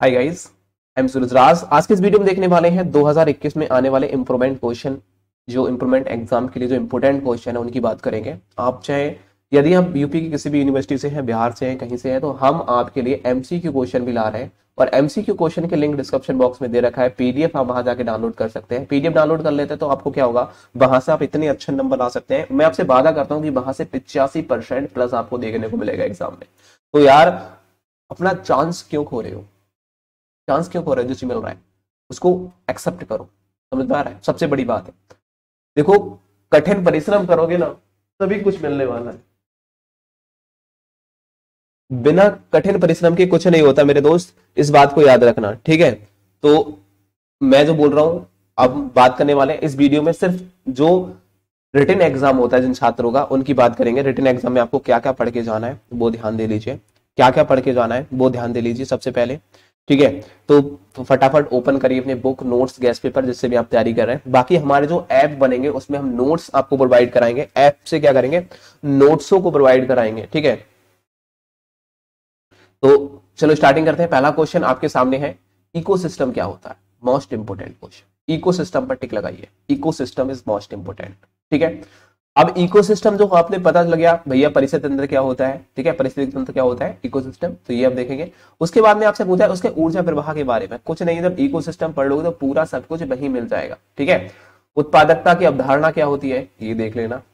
Hi guys, I am सूरज राज। आज के इस वीडियो में देखने वाले हैं 2021 में आने वाले इंप्रूवमेंट क्वेश्चन, जो इंप्रूवमेंट एग्जाम के लिए जो इंपोर्टेंट क्वेश्चन है उनकी बात करेंगे। आप चाहे यदि हम यूपी की किसी भी यूनिवर्सिटी से हैं, बिहार से हैं, कहीं से हैं, तो हम आपके लिए एमसीक्यू क्वेश्चन भी ला रहे हैं। और एमसीक्यू क्वेश्चन के लिंक डिस्क्रिप्शन बॉक्स में दे रखा है, पीडीएफ आप वहां जाके डाउनलोड कर सकते हैं। पीडीएफ डाउनलोड कर लेते हैं तो आपको क्या होगा, वहां से आप इतने अच्छे नंबर ला सकते हैं। मैं आपसे वादा करता हूँ कि वहां से 85% प्लस आपको देखने को मिलेगा एग्जाम में। तो यार, अपना चांस क्यों खो रहे हो? चांस क्यों खो रहे हो? जो चीज मिल रहा है उसको एक्सेप्ट करो। समझ में आ रहा है? सबसे बड़ी बात है, देखो, कठिन परिश्रम करोगे ना तभी कुछ मिलने वाला है। बिना कठिन परिश्रम के कुछ नहीं होता मेरे दोस्त, इस बात को याद रखना, ठीक है? तो मैं जो बोल रहा हूं, अब बात करने वाले हैं इस वीडियो में सिर्फ जो रिटन एग्जाम होता है जिन छात्रों का, उनकी बात करेंगे। रिटन एग्जाम में आपको क्या क्या पढ़ के जाना है वो ध्यान दे लीजिए, क्या क्या पढ़ के जाना है वो ध्यान दे लीजिए सबसे पहले, ठीक है? तो फटाफट ओपन करिए अपने बुक, नोट्स, गेस्ट पेपर, जिससे भी आप तैयारी कर रहे हैं। बाकी हमारे जो ऐप बनेंगे उसमें हम नोट्स आपको प्रोवाइड कराएंगे। ऐप से क्या करेंगे, नोट्सों को प्रोवाइड कराएंगे, ठीक है? तो चलो स्टार्टिंग करते हैं। पहला क्वेश्चन आपके सामने है, इकोसिस्टम क्या होता है? Most important question. इकोसिस्टम पर टिक लगाइए, इकोसिस्टम इज मोस्ट इंपोर्टेंट, ठीक है? अब इकोसिस्टम जो आपने पता लग गया भैया, परिस्थिति तंत्र क्या होता है, ठीक है? परिस्थिति तंत्र क्या होता है, इकोसिस्टम, तो ये आप देखेंगे। उसके बाद में आपसे पूछा है उसके ऊर्जा प्रवाह के बारे में। कुछ नहीं, जब इकोसिस्टम पढ़ लोगे तो पूरा सब कुछ वही मिल जाएगा, ठीक है? उत्पादकता की अवधारणा क्या होती है, ये देख लेना।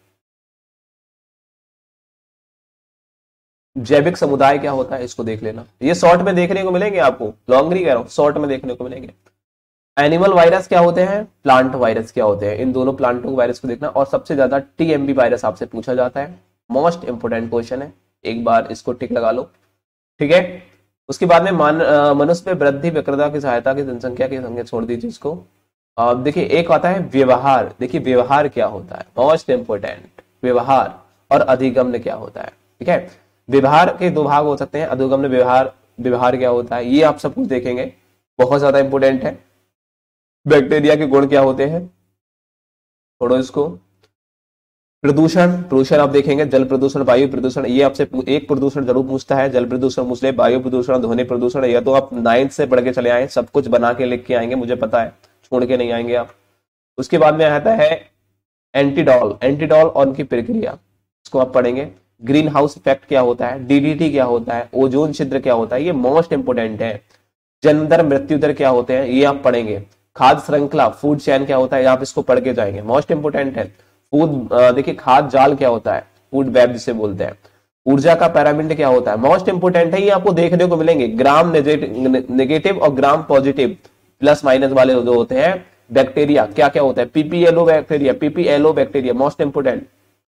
जैविक समुदाय क्या होता है, इसको देख लेना। ये शॉर्ट में देखने को मिलेंगे आपको, लॉन्ग नहीं कह रहा हूं, शॉर्ट में देखने को मिलेंगे। एनिमल वायरस क्या होते हैं, प्लांट वायरस क्या होते हैं, इन दोनों प्लांटों वायरस को देखना। और सबसे ज्यादा टीएमबी वायरस आपसे पूछा जाता है, मोस्ट इंपोर्टेंट क्वेश्चन है, एक बार इसको टिक लगा लो, ठीक है? उसके बाद में मनुष्य में वृद्धि वक्रता की सहायता की जनसंख्या की संख्या छोड़ दीजिए इसको। देखिए, एक आता है व्यवहार। देखिए, व्यवहार क्या होता है, मोस्ट इंपोर्टेंट, व्यवहार। और अधिगम्य क्या होता है, ठीक है? व्यवहार के दो भाग हो सकते हैं, अधिगम्य व्यवहार, व्यवहार क्या होता है, ये आप सब कुछ देखेंगे, बहुत ज्यादा इंपोर्टेंट है। बैक्टीरिया के गुण क्या होते हैं, छोड़ो इसको। प्रदूषण, प्रदूषण आप देखेंगे, जल प्रदूषण, वायु प्रदूषण, ये आपसे एक प्रदूषण जरूर पूछता है, जल प्रदूषण पूछ ले, वायु प्रदूषण, ध्वनि प्रदूषण, या तो आप 9th से पढ़ के चले आए, सब कुछ बना के लिख के आएंगे, मुझे पता है, छोड़ के नहीं आएंगे आप। उसके बाद में आता है एंटीडॉल, एंटीडॉल और उनकी प्रक्रिया, इसको आप पढ़ेंगे। ग्रीन हाउस इफेक्ट क्या होता है, डीडीटी क्या होता है, ओजोन छिद्र क्या होता है, ये मोस्ट इंपोर्टेंट है। जन्म दर, मृत्यु दर क्या होते हैं, ये आप पढ़ेंगे। खाद्य श्रृंखला, फूड चैन क्या होता है, आप इसको पढ़ के जाएंगे, मोस्ट इंपोर्टेंट है। फूड, देखिए, खाद्य जाल क्या होता है, फूड वेब जिसे बोलते हैं। ऊर्जा का पिरामिड क्या होता है, मोस्ट इंपोर्टेंट है, ये आपको देखने को मिलेंगे। ग्राम नेगेटिव और ग्राम पॉजिटिव, प्लस माइनस वाले जो होते हैं। बैक्टीरिया क्या क्या होता है, PPLO bacteria, PPLO bacteria, most important.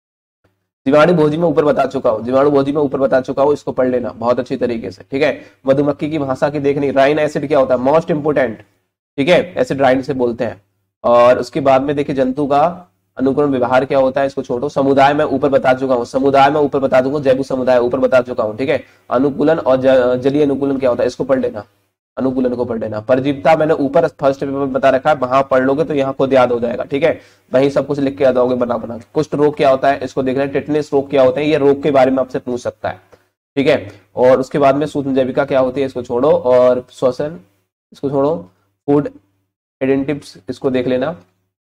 जीवाणु भोजी में ऊपर बता चुका हूं, जीवाणु भोजी में ऊपर बता चुका हूं, इसको पढ़ लेना बहुत अच्छी तरीके से, ठीक है? मधुमक्खी की भाषा की देखनी। राइन एसिड क्या होता है, मोस्ट इंपोर्टेंट, ठीक है? एसिड राइन से बोलते हैं। और उसके बाद में देखिए, जंतु का अनुकरण व्यवहार क्या होता है, इसको छोड़ो। समुदाय में ऊपर बता चुका हूं, समुदाय में ऊपर बता चुका हूं, जैविक समुदाय ऊपर बता चुका हूं, ठीक है? अनुकूलन और जलीय अनुकूलन क्या होता है, इसको पढ़ लेना, अनुकूलन को पढ़ लेना। परजीवता मैंने ऊपर फर्स्ट पेपर में बता रखा है, वहां पढ़ लोगे तो यहाँ खुद याद हो जाएगा, ठीक है? वहीं सब कुछ लिख के आ जाओगे बना बना के। कुष्ठ रोग क्या होता है, इसको देखना है। टिटनेस रोग क्या होते हैं, ये रोग के बारे में आपसे पूछ सकता है, ठीक है? और उसके बाद में सूक्ष्म जैविका क्या होती है, इसको छोड़ो। और श्वसन, इसको छोड़ो। फूड एडेंटिव्स, इसको देख लेना।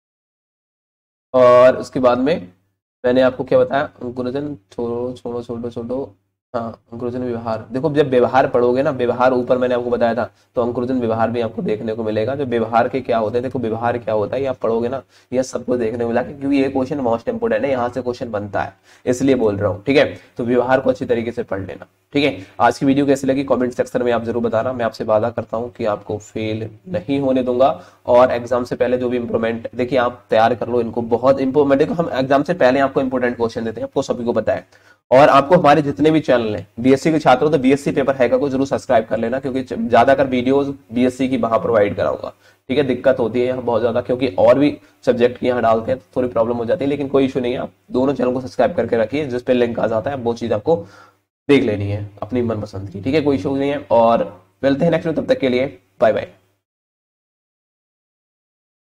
और उसके बाद में मैंने आपको क्या बताया, अंकुरजन, छोड़ो छोड़ो छोड़ो छोड़ो, हाँ, अंकुरजन व्यवहार। देखो, जब व्यवहार पढ़ोगे ना, व्यवहार ऊपर मैंने आपको बताया था, तो अंकुरजन व्यवहार भी आपको देखने को मिलेगा। जो व्यवहार के क्या होते हैं, देखो, व्यवहार क्या होता है, ये आप पढ़ोगे ना, ये सबको देखने को मिला, क्योंकि ये क्वेश्चन मोस्ट इंपोर्टेंट है, यहाँ से क्वेश्चन बनता है, इसलिए बोल रहा हूँ, ठीक है? तो व्यवहार को अच्छी तरीके से पढ़ लेना, ठीक है? आज की वीडियो कैसी लगी कमेंट सेक्शन में आप जरूर बताना। मैं आपसे वादा करता हूँ कि आपको फेल नहीं होने दूंगा। और एग्जाम से पहले जो भी इंप्रूवमेंट, देखिए, आप तैयार कर लो इनको, बहुत इंप्रूवमेंट। देखो, हम एग्जाम से पहले आपको इंपोर्टेंट क्वेश्चन देते हैं, आपको सभी को पता है। और आपको हमारे जितने भी चैनल हैं, बीएससी के छात्रों, तो बीएससी पेपर हैकर को जरूर सब्सक्राइब कर लेना, क्योंकि ज्यादातर वीडियोस बीएससी की वहां प्रोवाइड कराऊंगा, ठीक है? दिक्कत होती है यहाँ बहुत ज्यादा, क्योंकि और भी सब्जेक्ट यहाँ डालते हैं तो थोड़ी प्रॉब्लम हो जाती है, लेकिन कोई इशू नहीं है। आप दोनों चैनल को सब्सक्राइब करके रखिए, जिस पे लिंक आ जाता है वो चीज आपको देख लेनी है अपनी मनपसंद की, ठीक है? कोई इशू नहीं है। और मिलते हैं नेक्स्ट में, तब तक के लिए बाय बाय।